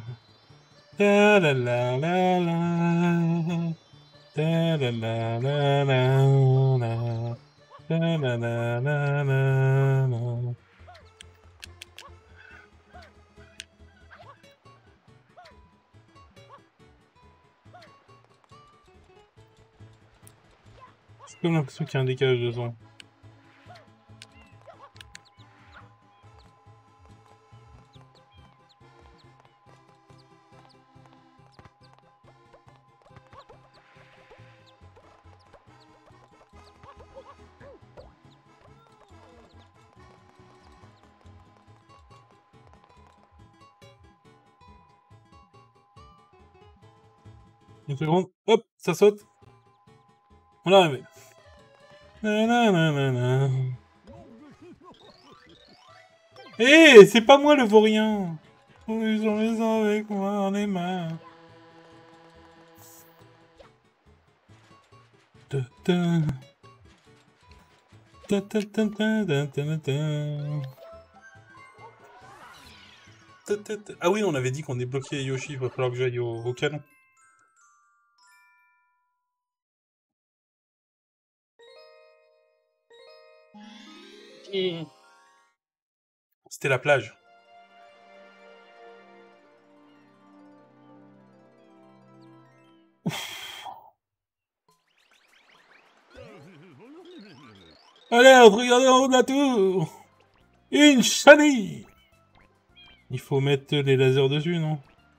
La la la la la. La la la la la la. La la la la la la. J'ai comme l'impression qu'il y a un décalage de son. Une seconde, hop, ça saute. On l'a arrivé. Eh, c'est pas moi le vaurien. Ils ont les uns avec moi dans les mains. Ah oui, on avait dit qu'on débloquait Yoshi, il va falloir que j'aille au canon. C'était la plage. Allez, regardez en haut de la tour. Une chenille. Il faut mettre les lasers dessus, non?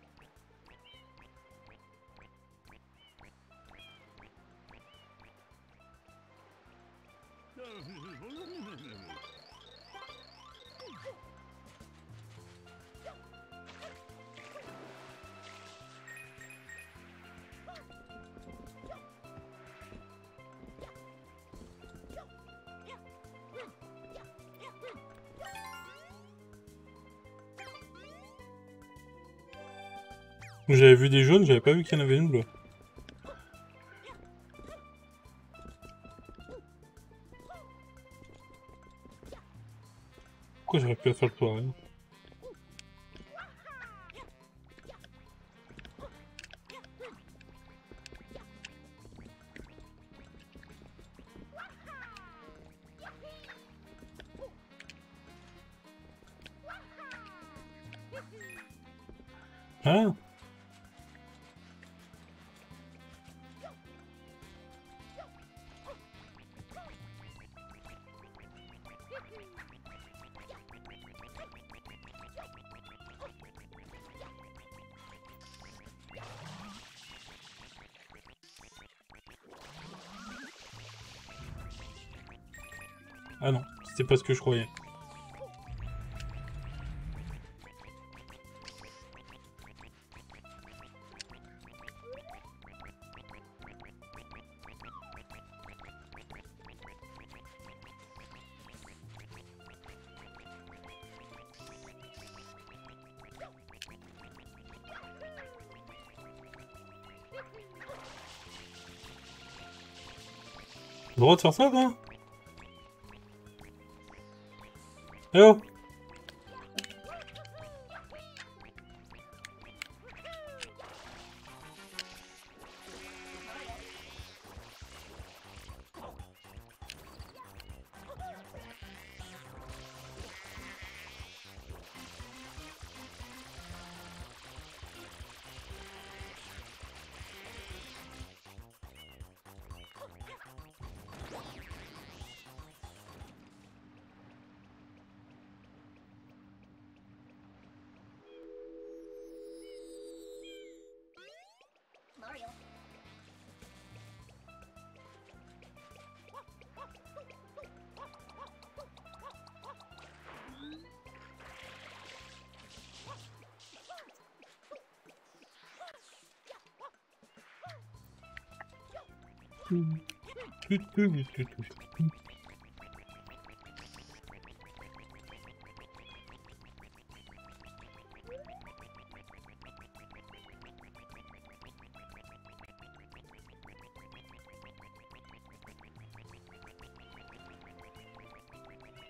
J'avais vu des jaunes, j'avais pas vu qu'il y en avait une bleue. Pourquoi j'aurais pu faire le tour, hein? Hein? Ah non, c'était pas ce que je croyais. Le droit de faire ça, toi? Eh oh!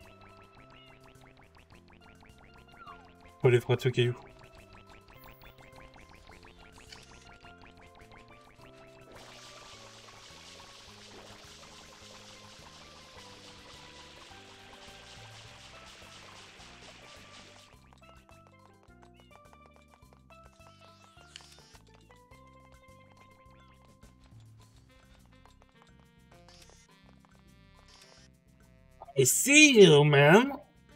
Oh, les froids de ce caillou. I see you, man.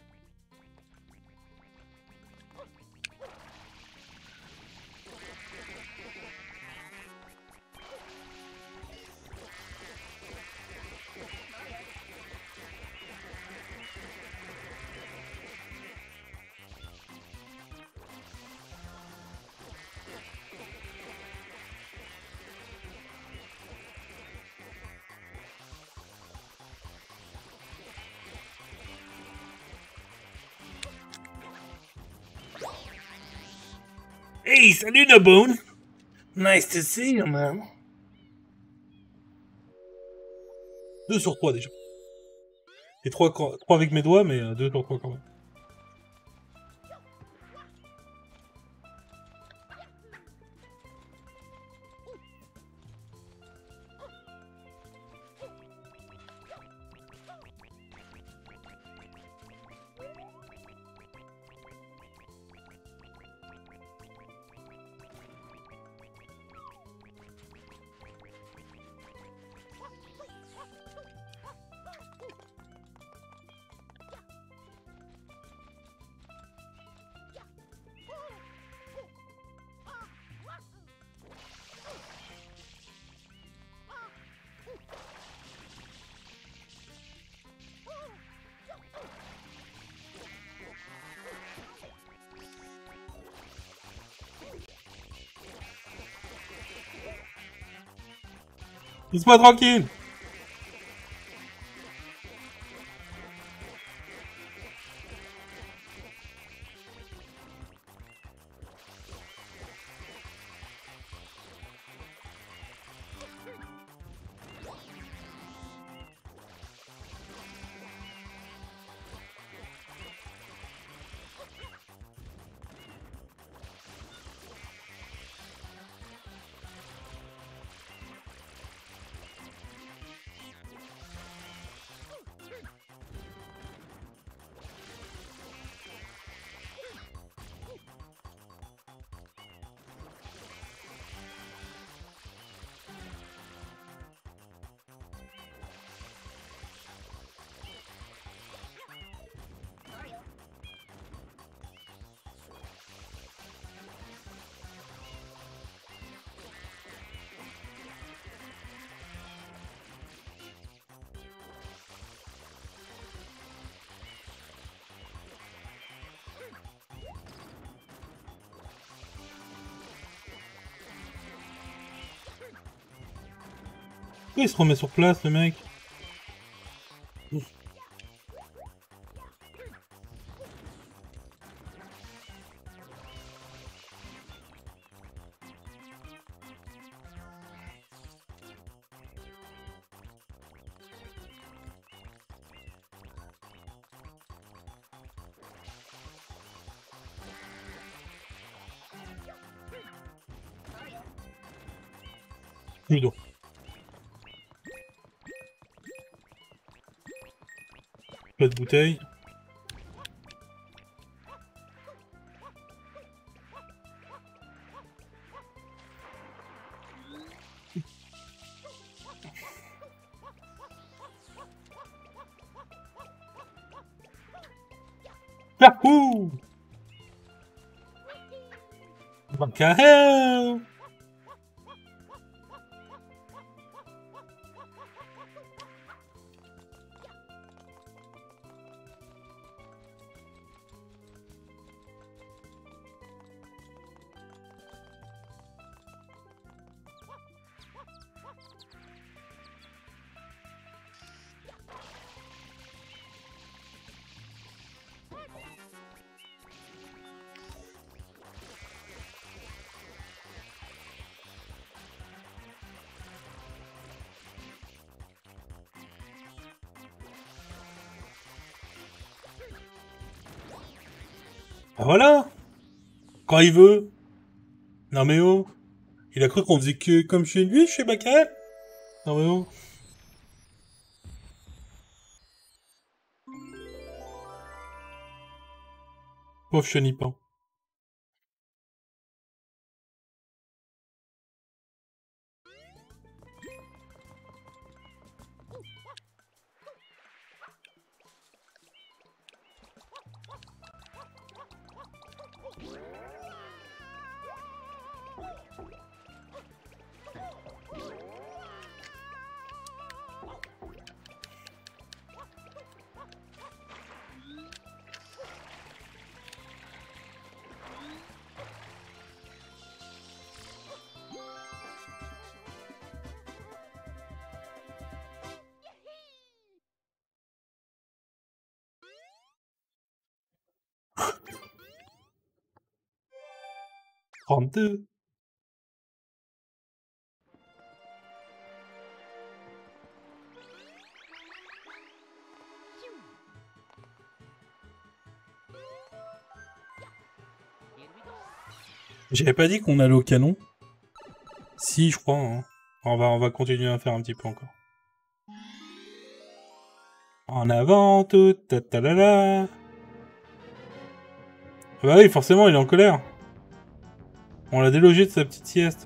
Hey, salut Naboon. Nice to see you, man. 2 sur 3 déjà. Et 3 avec mes doigts, mais 2 sur 3 quand même. Laisse-moi tranquille. Pourquoi il se remet sur place, le mec? Judo. Pas de bouteille. Yahoo! What the hell? Ah voilà! Quand il veut. Non mais oh! Il a cru qu'on faisait que comme chez lui, chez Bakal? Non mais oh! Pauvre chenipan. 32. J'avais pas dit qu'on allait au canon. Si, je crois. Hein. On va continuer à faire un petit peu encore. En avant, tout, ta ta la la. Bah oui, forcément, il est en colère. On l'a délogé de sa petite sieste.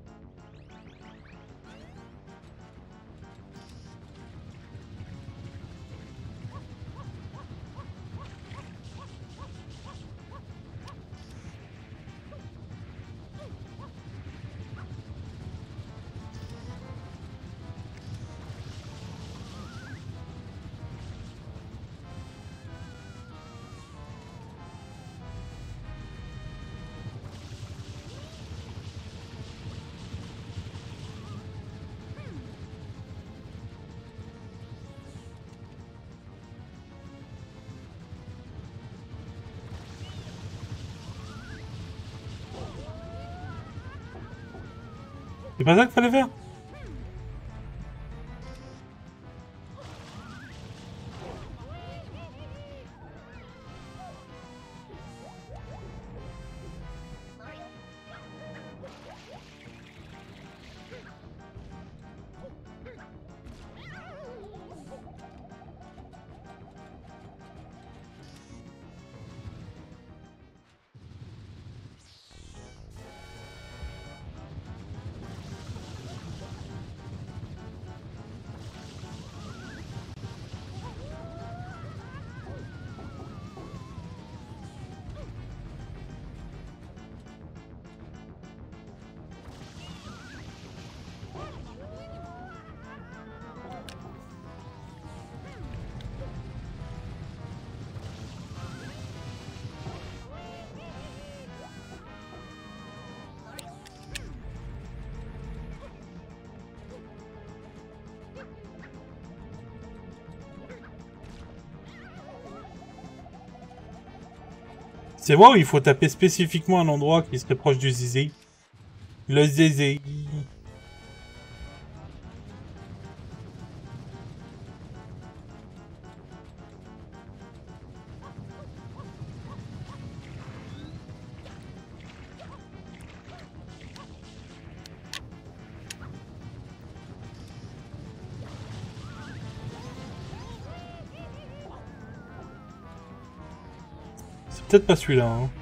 C'est pas ça qu'il fallait faire? C'est moi où il faut taper spécifiquement un endroit qui serait proche du zizi. Le zizi. C'est peut-être pas celui-là, hein.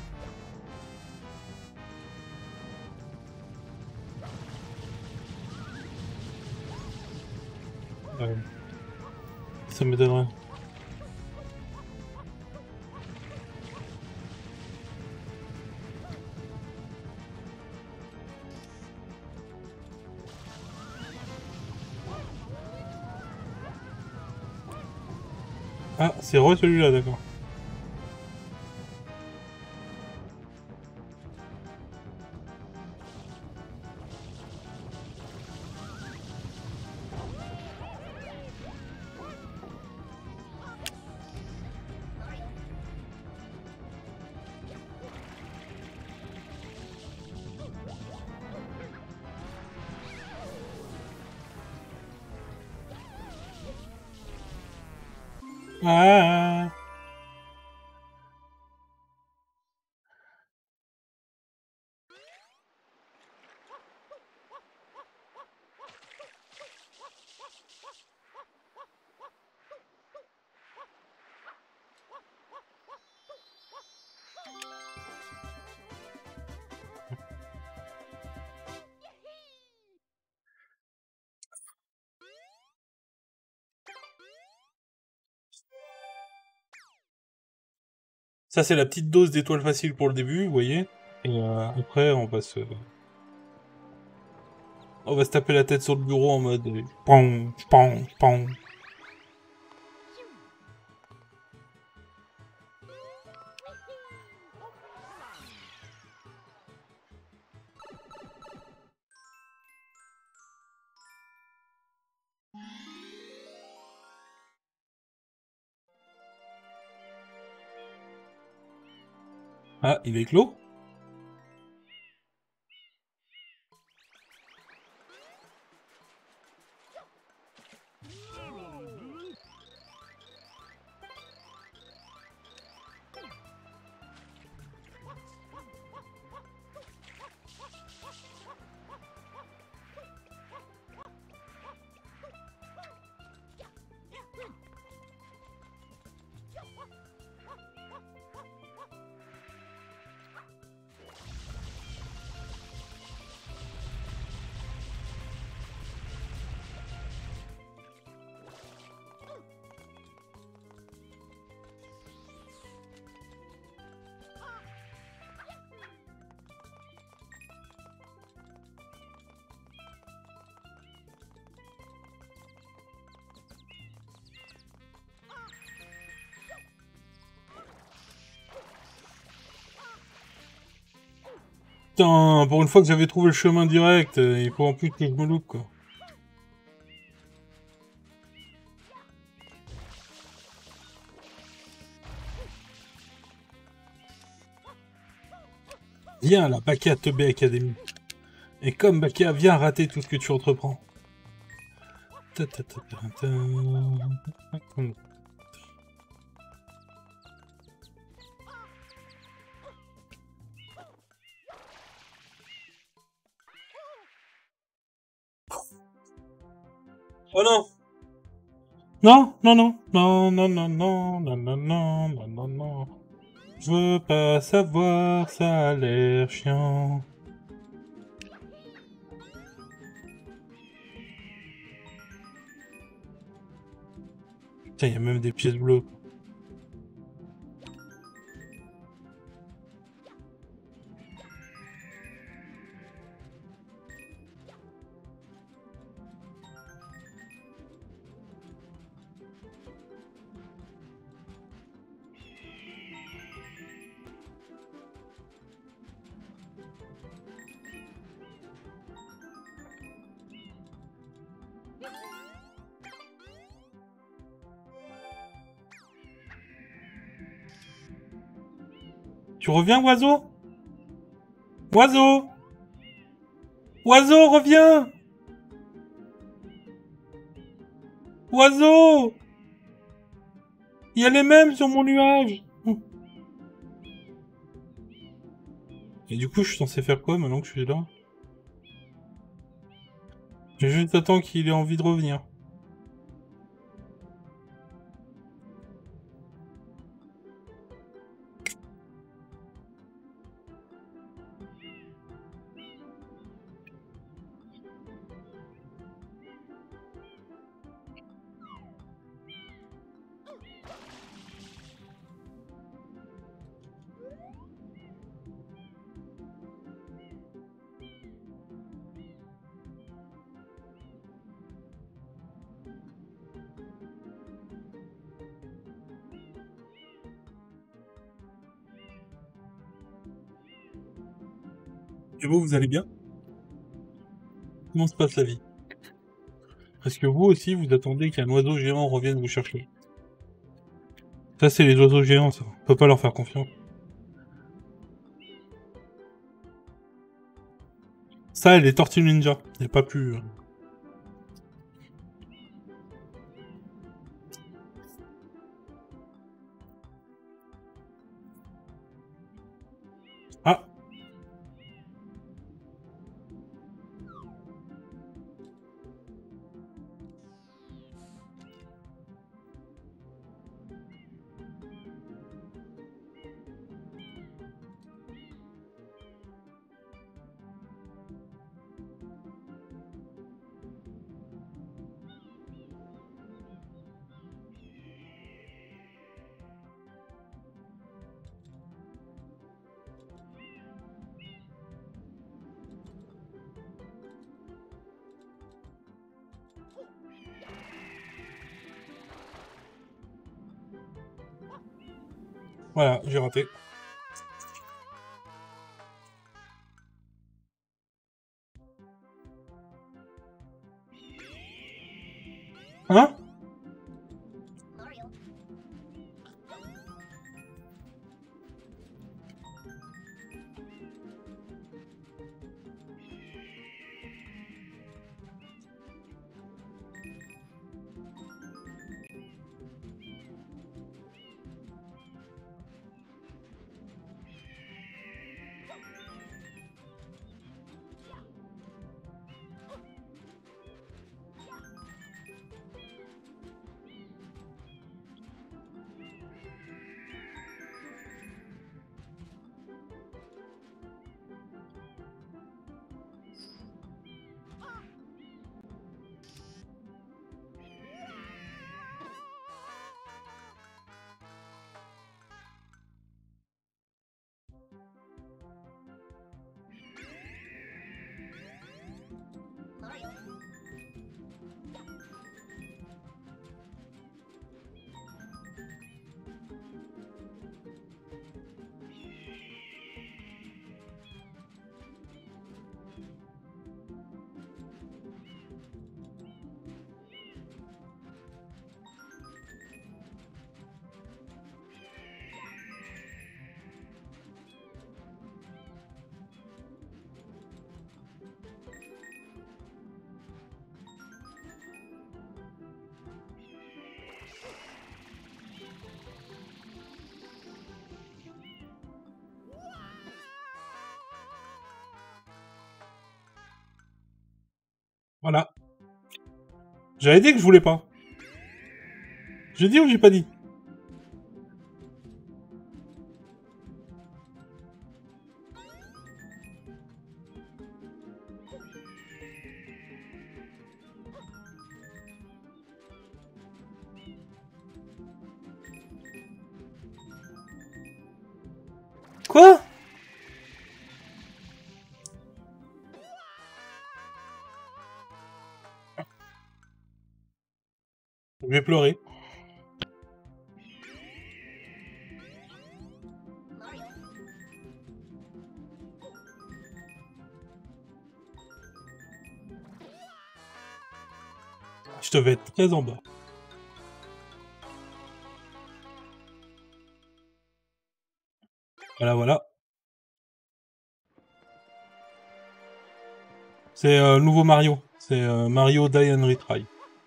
Ouais. Ça m'étonnerait. Ah, c'est re celui-là, d'accord. Ah. Ça, c'est la petite dose d'étoiles faciles pour le début, vous voyez. Et après, on va se... On va se taper la tête sur le bureau en mode... Pong, pong, pong. Ah, il est clos? Putain, pour une fois que j'avais trouvé le chemin direct, il faut en plus que je me loupe, quoi. Viens, la Bakia Teubé Academy. Et comme Bakia, viens rater tout ce que tu entreprends. Ta ta ta ta ta. Oh non! Non, non, non, non, non, non, non, non, non, non, non, non, non. Je veux pas savoir, ça a l'air chiant. Putain, il y a même des pièces bleues. Tu reviens, oiseau? Oiseau! Oiseau, reviens! Oiseau! Il y a les mêmes sur mon nuage! Et du coup, je suis censé faire quoi maintenant que je suis là? J'ai juste attends qu'il ait envie de revenir. Et vous allez bien? Comment se passe la vie? Est-ce que vous aussi, vous attendez qu'un oiseau géant revienne vous chercher? Ça, c'est les oiseaux géants, ça. On peut pas leur faire confiance. Ça, et les tortues ninja. Il n'y a pas plus... Ah! Voilà, j'ai raté. Hein? Voilà. J'avais dit que je voulais pas. J'ai dit ou j'ai pas dit? Quoi? Je vais pleurer. Je devais être très en bas. Voilà, voilà. C'est le nouveau Mario. C'est Mario Die and Retry.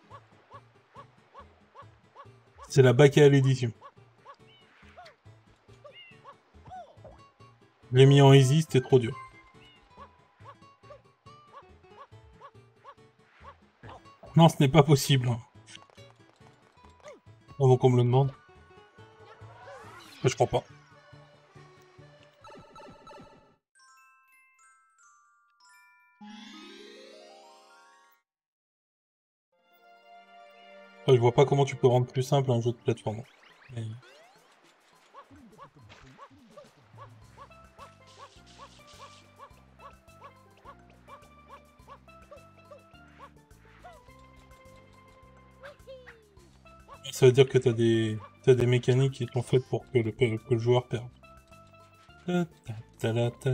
C'est la bac à l'édition. Je l'ai mis en easy, c'était trop dur. Non, ce n'est pas possible. Avant qu'on me le demande. Je crois pas. Je vois pas comment tu peux rendre plus simple un jeu de plateforme. Mais... ça veut dire que t'as des mécaniques qui sont faites pour que le joueur perde. Ta ta ta ta ta.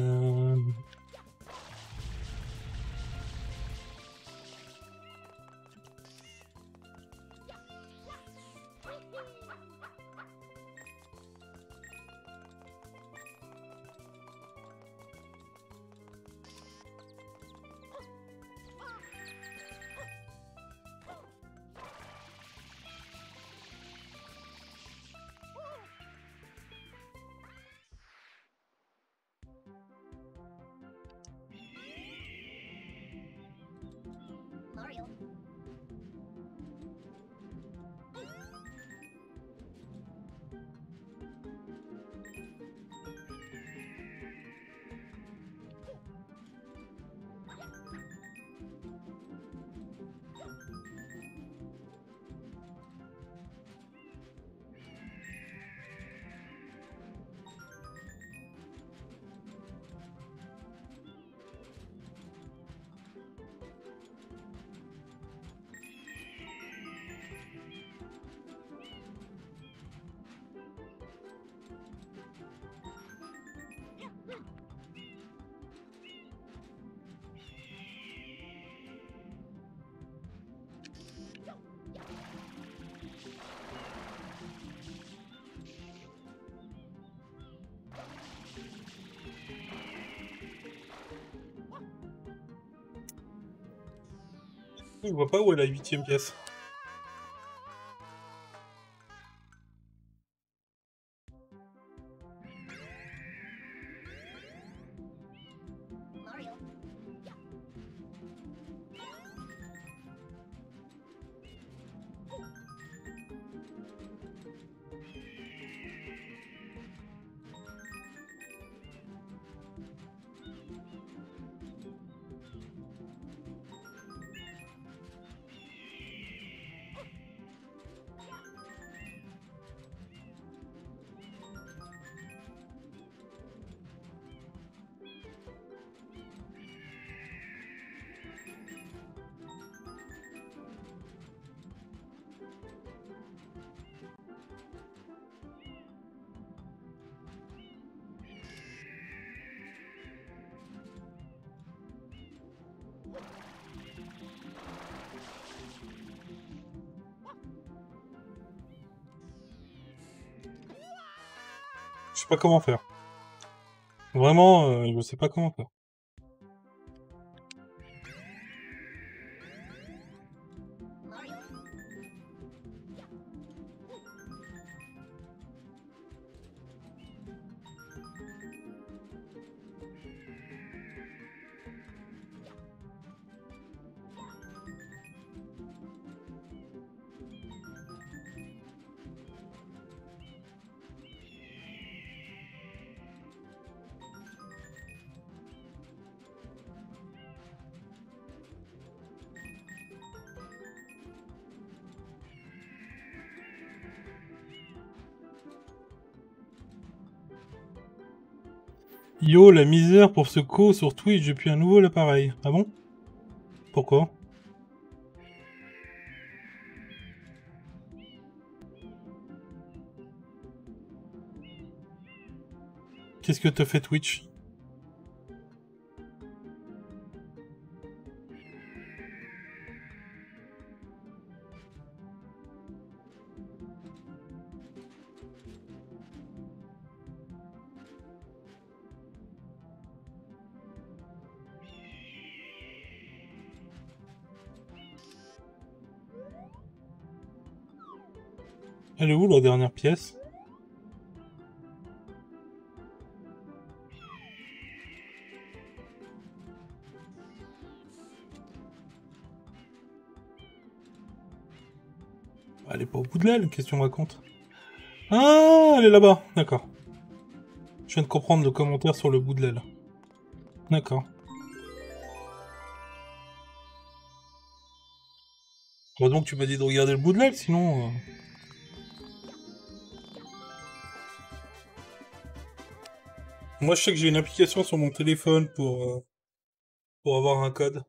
Je vois pas où est la 8e pièce. Je sais pas comment faire. Vraiment, je sais pas comment faire. Yo, la misère pour ce co sur Twitch depuis un nouveau appareil. Ah bon? Pourquoi? Qu'est-ce que te fait Twitch? Elle est où la dernière pièce? Elle est pas au bout de l'aile, qu'est-ce que tu me racontes? Ah, elle est là-bas, d'accord. Je viens de comprendre le commentaire sur le bout de l'aile. D'accord. Heureusement que tu m'as dit de regarder le bout de l'aile, sinon... Moi, je sais que j'ai une application sur mon téléphone pour avoir un code.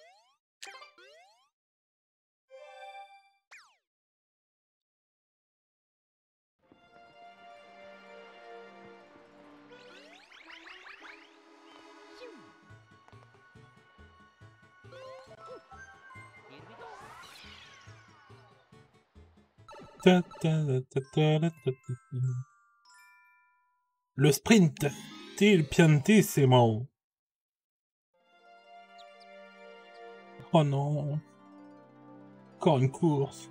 Le sprint, il piantissimo. Oh non. Encore une course.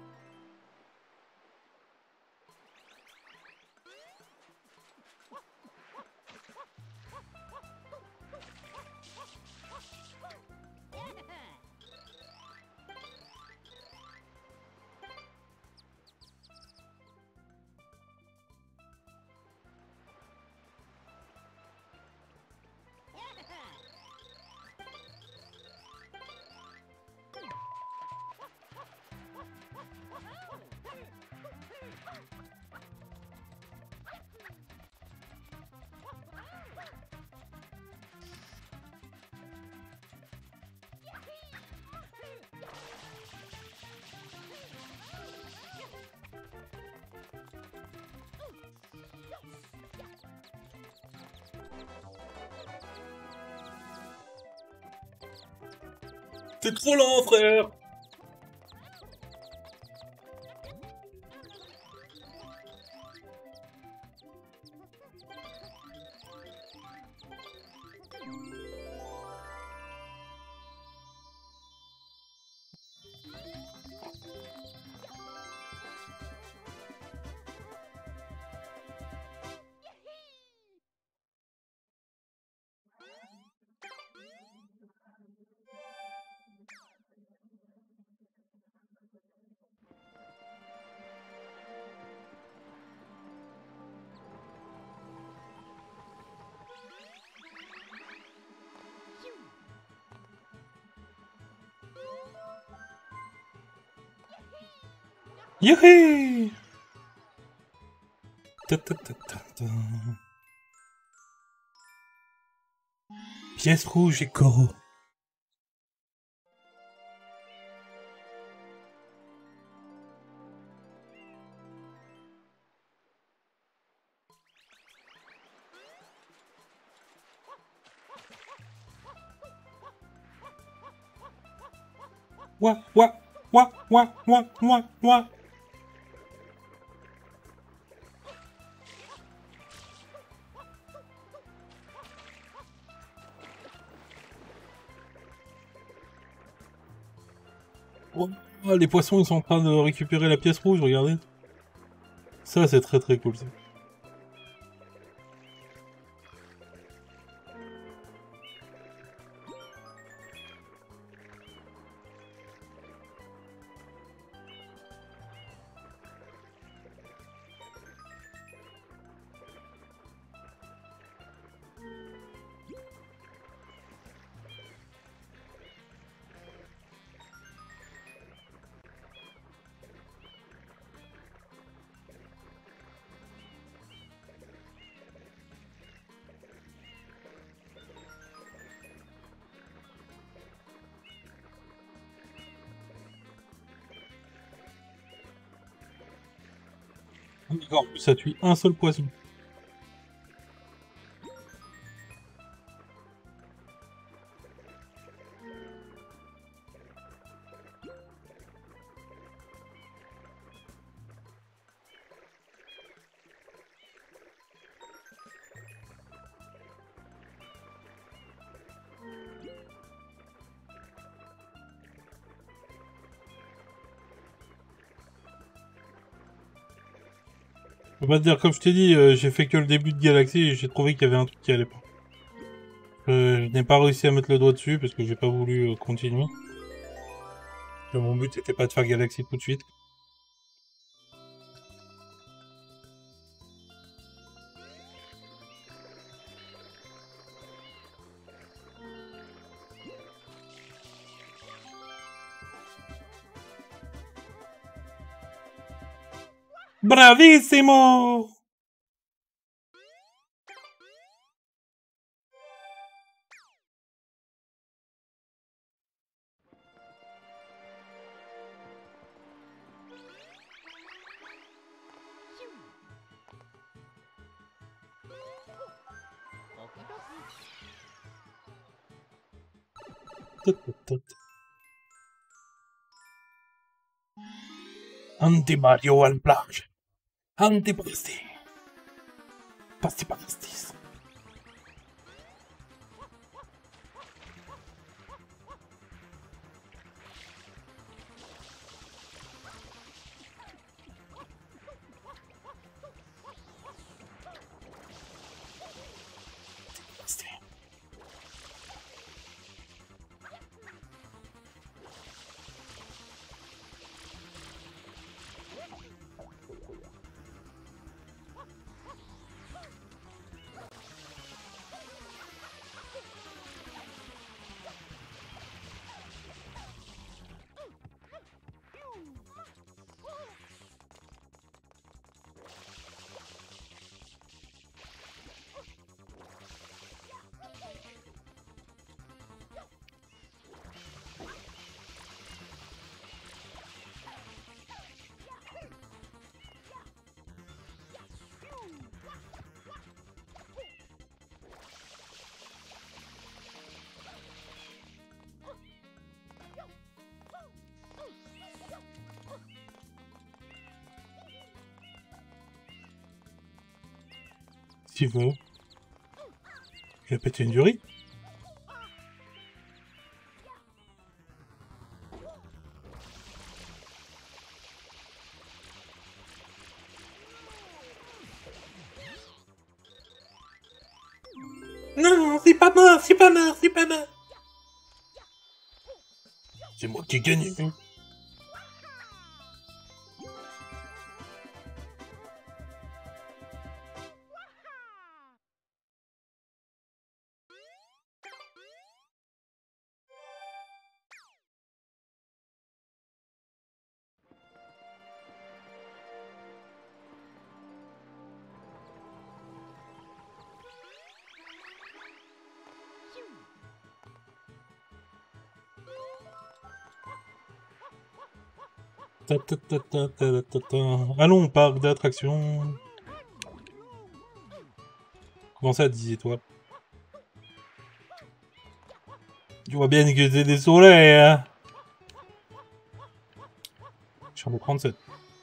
T'es trop lent, frère. Youhé! Ta ta ta ta ta. Pièce rouge et coraux. Ouah, ouah, ouah, ouah, ouah, ouah, ouah. Oh, les poissons, ils sont en train de récupérer la pièce rouge, regardez. Ça, c'est très très cool, ça. D'accord, ça tue un seul poisson. Je peux pas te dire, comme je t'ai dit, j'ai fait que le début de Galaxy et j'ai trouvé qu'il y avait un truc qui allait pas. Je n'ai pas réussi à mettre le doigt dessus parce que j'ai pas voulu continuer. Mon but n'était pas de faire Galaxy tout de suite. Bravissimo! Anti-Mario al plage. Anti-Pasti. Pasti-pastis. Si vous voulez. Je vais péter une durée. Non, c'est pas mort, c'est pas mort, c'est pas mort. C'est moi qui ai gagné. Allons, parc d'attractions. Comment ça, 10 étoiles? Tu vois bien que c'est des soleils, hein. J'en ai 37.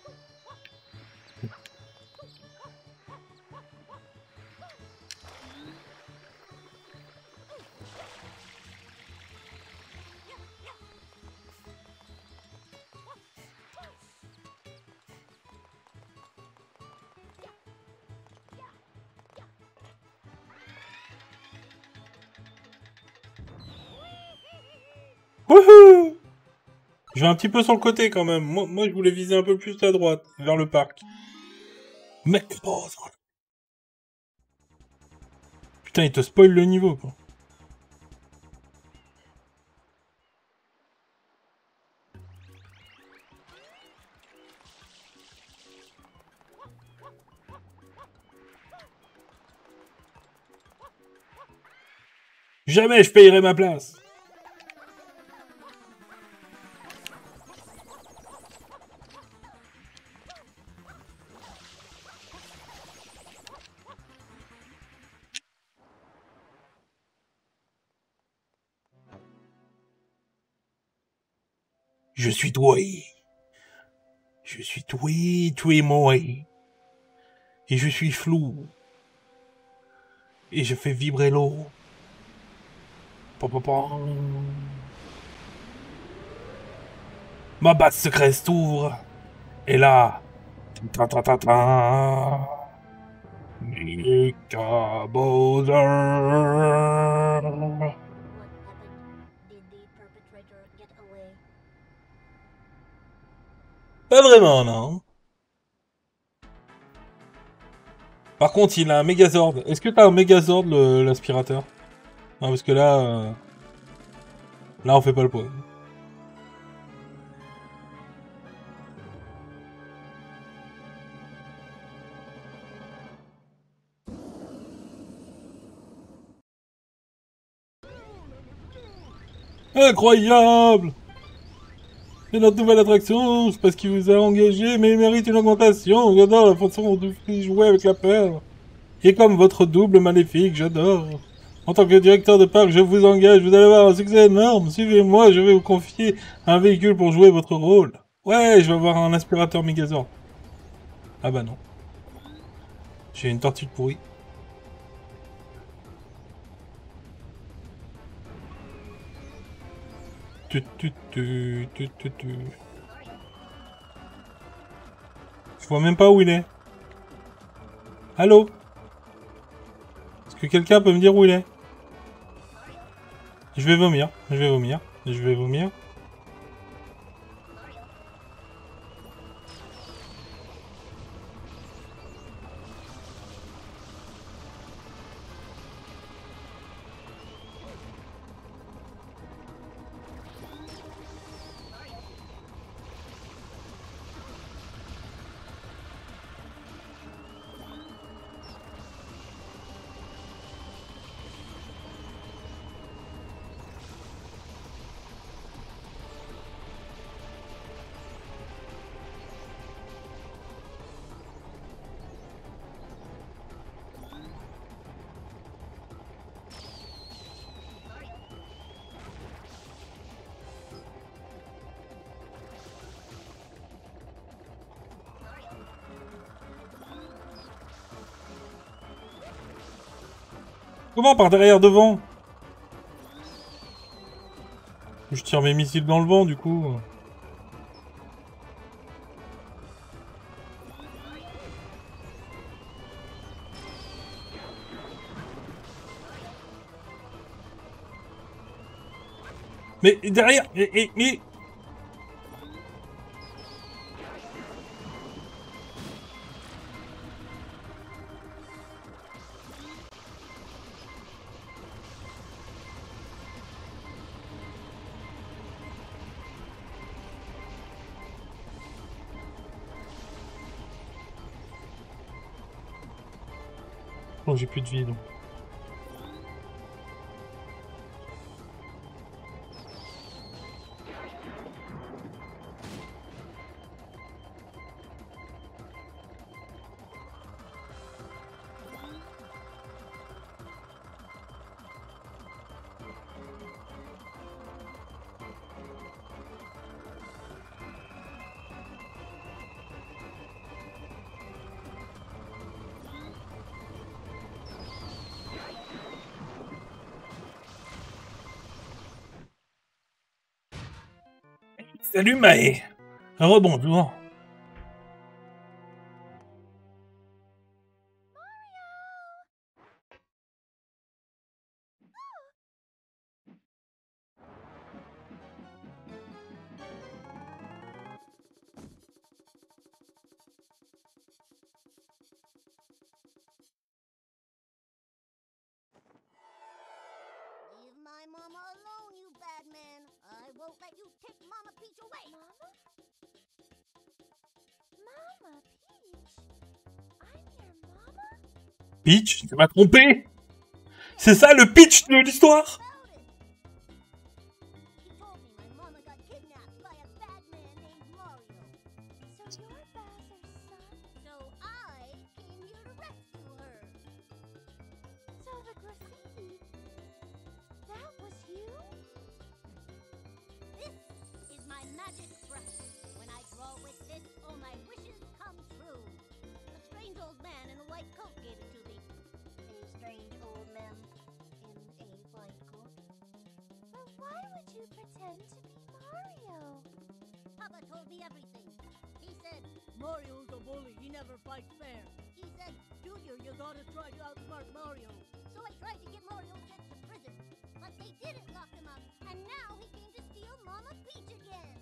Wouhou! Je vais un petit peu sur le côté quand même. Moi, je voulais viser un peu plus à droite, vers le parc. Mec, oh, putain, il te spoil le niveau, quoi. Jamais je payerai ma place. Je suis doué. Je suis doué, moi. Et je suis flou. Et je fais vibrer l'eau. Ma base secrète s'ouvre. Et là... Ta ta ta ta. Mecha Bowser. Pas vraiment, non. Par contre, il a un Megazord. Est-ce que t'as un Megazord, l'aspirateur? Non, parce que là... là, on fait pas le poids. Incroyable! C'est notre nouvelle attraction, c'est parce qu'il vous a engagé, mais il mérite une augmentation. J'adore la façon dont vous jouez avec la peur. Et comme votre double maléfique, j'adore. En tant que directeur de parc, je vous engage, vous allez avoir un succès énorme. Suivez-moi, je vais vous confier un véhicule pour jouer votre rôle. Ouais, je vais avoir un aspirateur Megazord. Ah bah non. J'ai une tortue pourrie. Je vois même pas où il est. Allô? Est-ce que quelqu'un peut me dire où il est? Je vais vomir, je vais vomir, je vais vomir. Comment par derrière devant? Je tire mes missiles dans le vent du coup. Mais derrière, mais... Oh, j'ai plus de vie donc. Salut Maë. Rebonjour. Leave my mama alone, you bad man. I won't let you take Mama Peach away. Mama? Mama Peach? I'm your mama? Peach, tu m'as trompé. C'est ça le pitch de l'histoire. He told me my mama got kidnapped by a bad man named Mario. So you're Bowser's son? So I came here to rescue her. So the graffiti, that was you? This is my magic brush. When I draw with this, all my wishes come true. A strange old man in a white coat gave it to me. A strange old man in a white coat? But why would you pretend to be Mario? Papa told me everything. He said, Mario's a bully, he never fights fair. he said, Junior, you gotta try to outsmart Mario. so I tried to get Mario sent to prison. But they didn't lock him up, and now he came to steal Mama Peach again.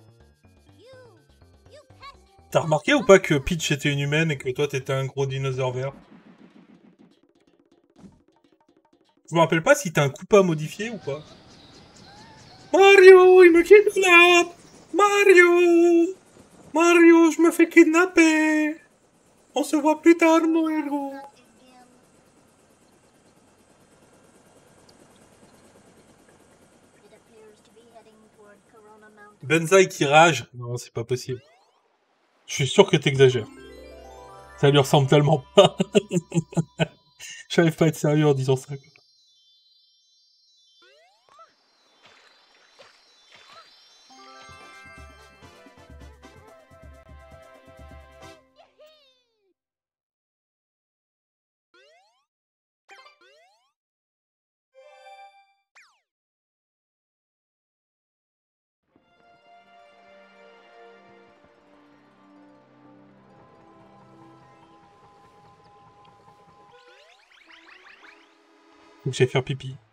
You pest! T'as remarqué ou pas que Peach était une humaine et que toi t'étais un gros dinosaure vert? Je me rappelle pas si t'as un Koopa modifié ou pas. Mario, il me kidnappe! Mario! Mario, je me fais kidnapper! On se voit plus tard, mon héros! It appears to be heading toward Corona Mountain. Benzaï qui rage? Non, c'est pas possible. Je suis sûr que t'exagères. Ça lui ressemble tellement pas. J'arrive pas à être sérieux en disant ça. Quoi. Faut que j'aille faire pipi.